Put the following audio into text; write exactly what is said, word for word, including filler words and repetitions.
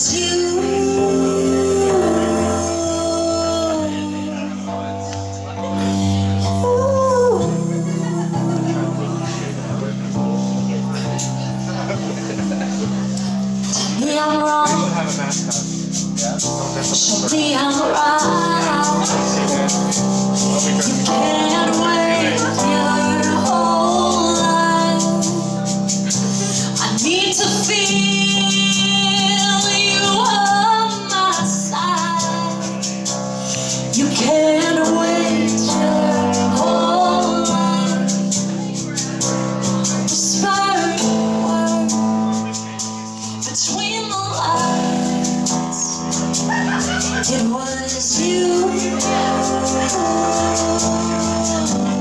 was you. Tell me I'm wrong. Show me I'm right. You can't wait your whole life. I need to feel you on my side. You can't wait your whole life. Whisper word between the lines. It was you.